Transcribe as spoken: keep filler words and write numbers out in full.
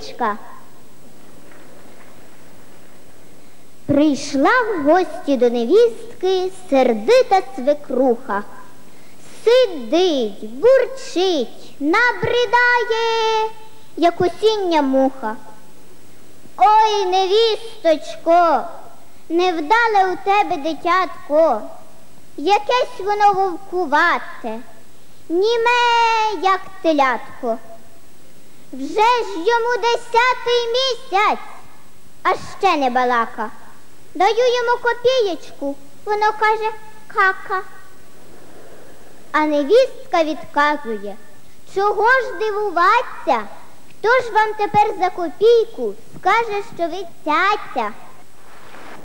копієчка. Прийшла в гості до невістки сердита свекруха. Сидить, бурчить, набридає, як осіння муха. Ой, невісточко, невдале у тебе дитятко, якесь воно вовкувате, німе, як телятко. Вже ж йому десятий місяць, а ще не балака. Даю йому копієчку, воно каже кака. А невістка відказує, чого ж дивуватися, хто ж вам тепер за копійку скаже, що ви цяця?